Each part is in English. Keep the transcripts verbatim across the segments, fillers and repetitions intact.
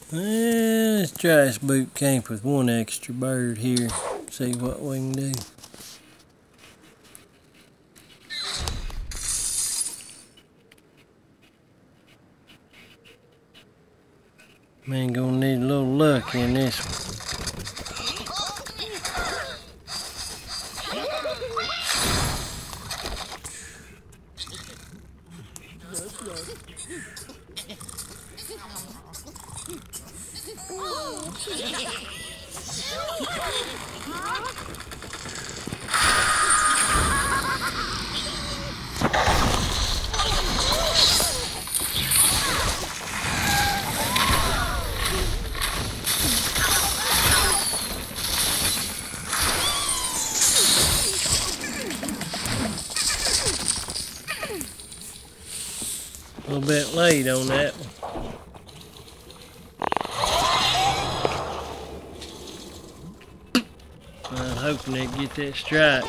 Well, let's try this boot camp with one extra bird here. See what we can do. Man, gonna need a little luck in this one. A little bit late on that one. I'm hoping they'd get that strike.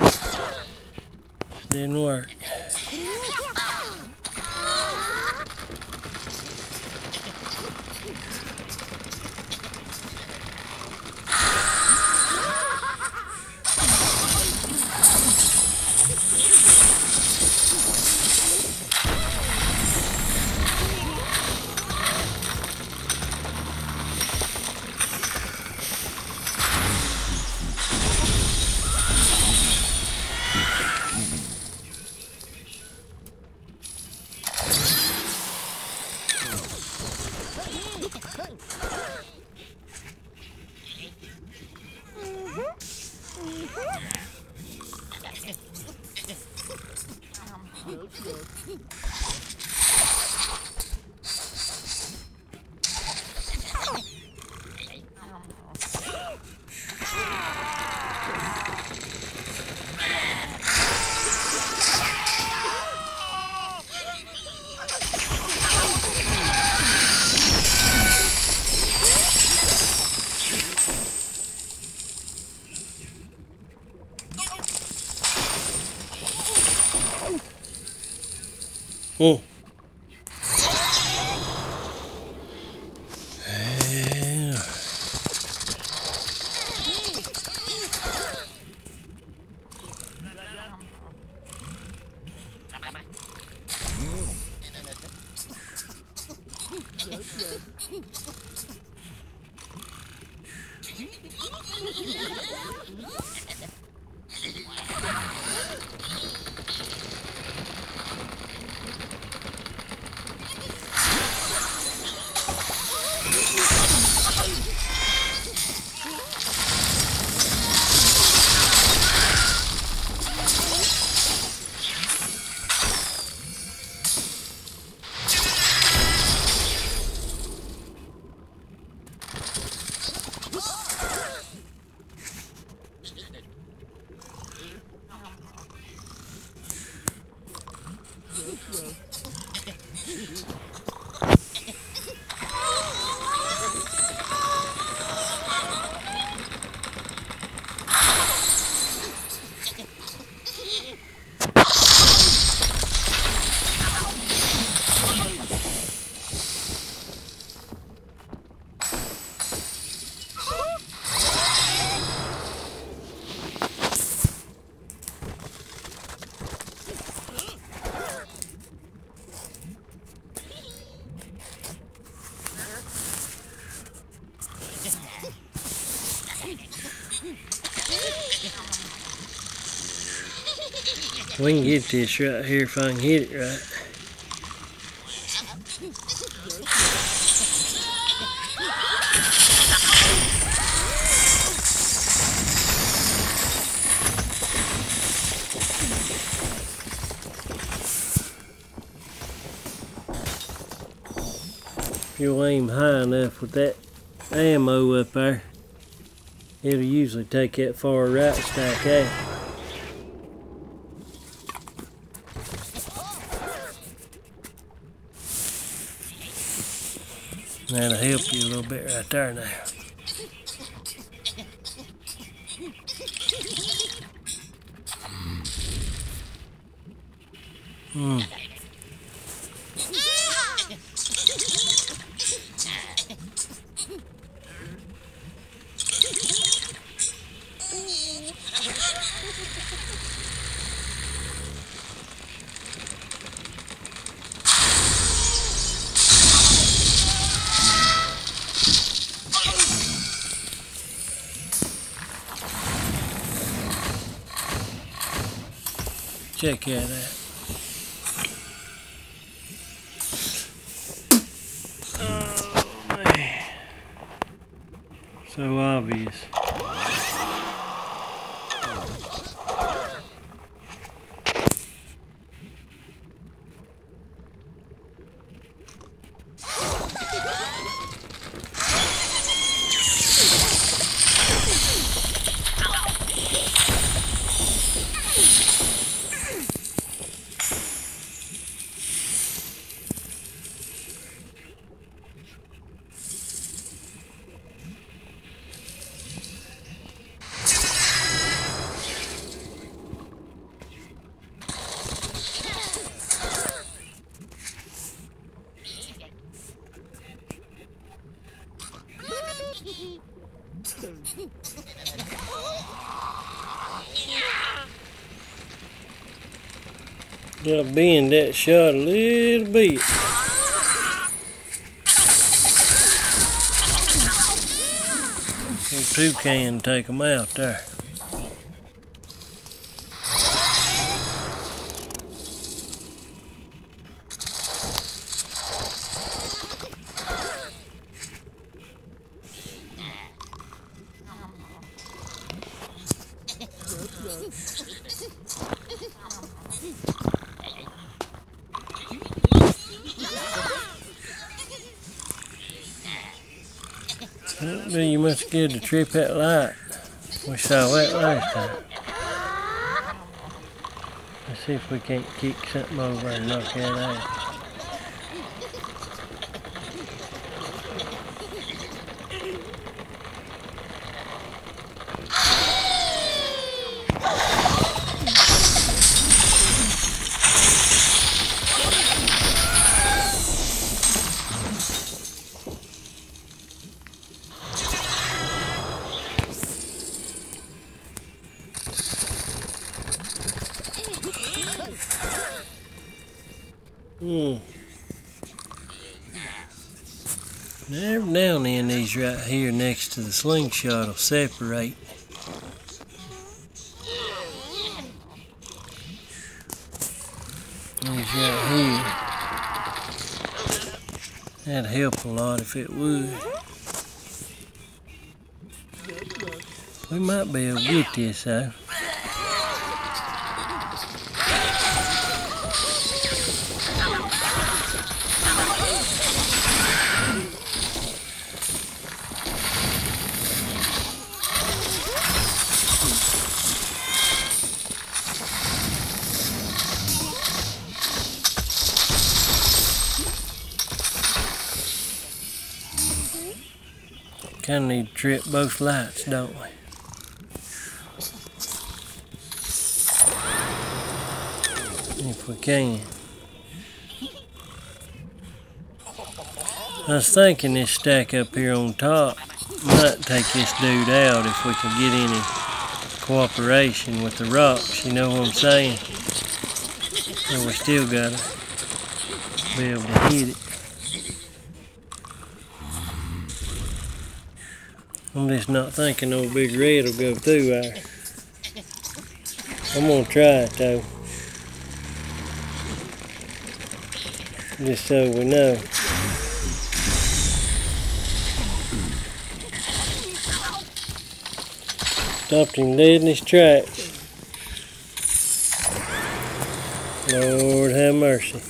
Didn't work. Oh. Yeah. We can get this right here if I can hit it right. If you'll aim high enough with that ammo up there, it'll usually take that far right stack out. That'll help you a little bit right there now. Hmm. Check that out. Oh man. So obvious. Gotta bend that shot a little bit. So two can take them out there. Well, you must have scared to trip that light. We saw that last time. Let's see if we can't kick something over and knock that out. Hmm. Every now and then these right here next to the slingshot will separate. These right here. That'd help a lot if it would. We might be able to get this though. Kind of need to trip both lights, don't we? If we can. I was thinking this stack up here on top might take this dude out if we can get any cooperation with the rocks, you know what I'm saying? So we still gotta be able to hit it. I'm just not thinking no big red will go through there. I'm gonna try it though. Just so we know. Stopped him dead in his tracks. Lord have mercy.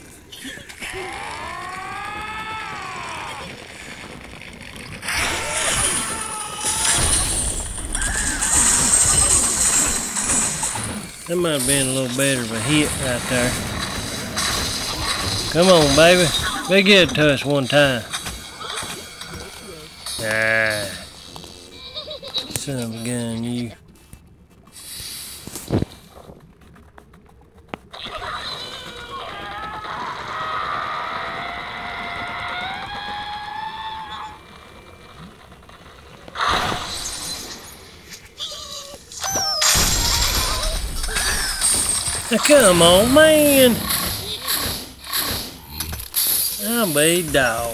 That might have been a little better of a hit right there. Come on, baby. Be good to us one time. Ah. Son of a gun, you. Now, come on, man. I'm a dog.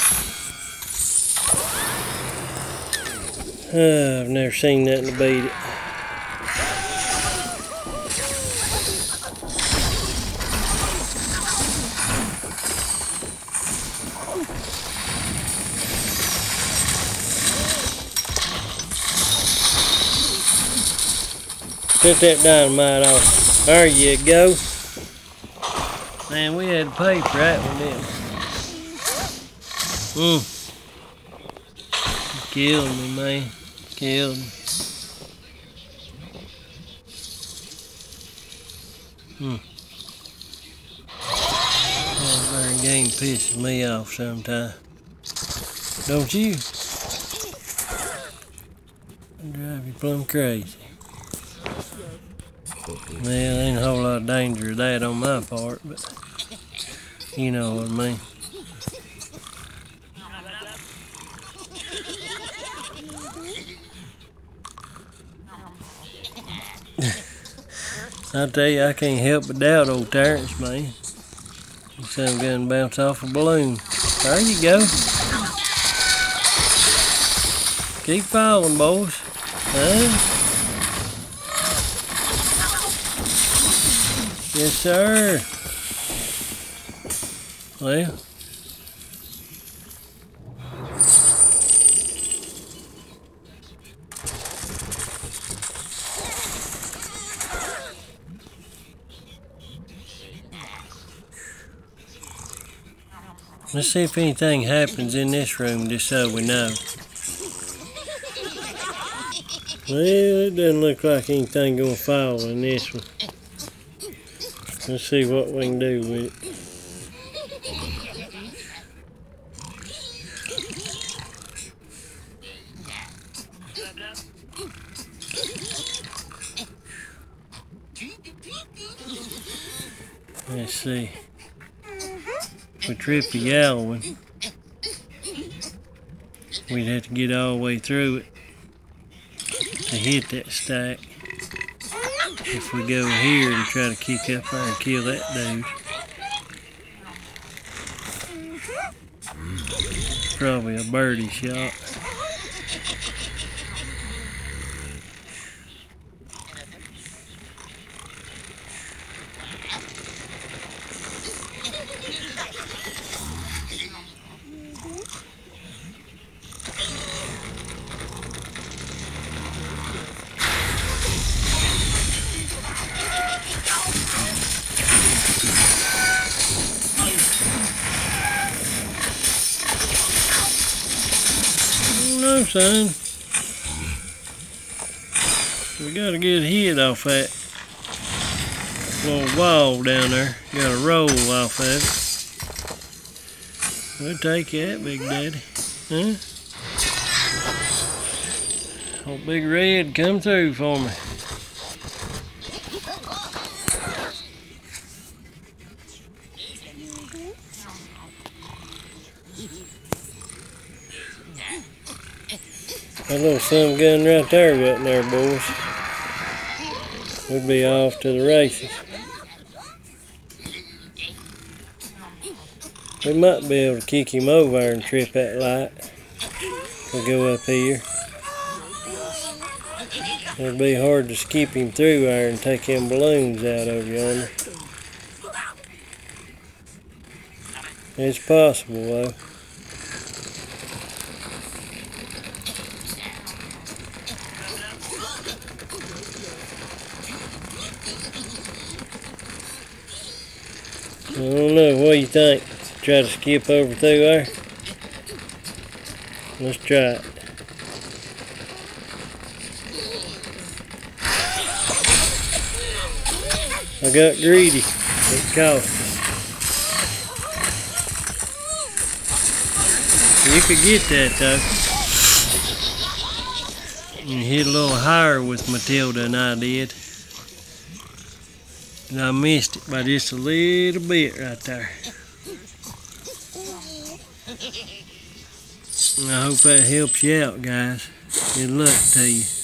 Oh, I've never seen nothing to beat it. Set that dynamite off. There you go. Man, we had to pay for that one, didn't we? Mm. Killed me, man. Killed me. Hmm. That darn game pisses me off sometimes. Don't you? It drive you plumb crazy. Well, there ain't a whole lot of danger of that on my part, but you know what I mean. I tell you, I can't help but doubt old Terrence, man. He's some gun bounce off a balloon. There you go. Keep falling, boys. Huh? Yes, sir. Well. Let's see if anything happens in this room, just so we know. Well, it doesn't look like anything gonna fall in this one. Let's see what we can do with it. Let's see. With Trippy Alwyn, we'd have to get all the way through it to hit that stack. If we go here and try to kick up there and kill that dude, probably a birdie shot. No, son. We got a good hit off that little wall down there. Got a roll off of it. We'll take that, Big Daddy. Huh? Hope Big Red come through for me. That little sun gun right there wasn't there, boys. We'd be off to the races. We might be able to kick him over and trip that light. We'll go up here. It'd be hard to skip him through there and take them balloons out over yonder. It's possible, though. I don't know, what do you think? Try to skip over through there? Let's try it. I got greedy. It cost us. You could get that though. You hit a little higher with Matilda than I did. And I missed it by just a little bit right there. And I hope that helps you out, guys. Good luck to you.